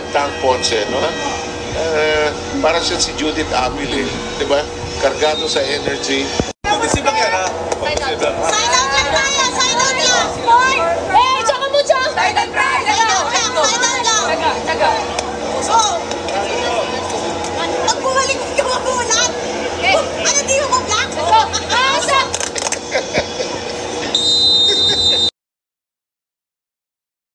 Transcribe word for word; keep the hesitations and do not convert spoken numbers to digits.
Tang Ponce, no? Uh, para siya si Judith Avile, di ba? Kargado sa energy. Kondisibang yan, ha?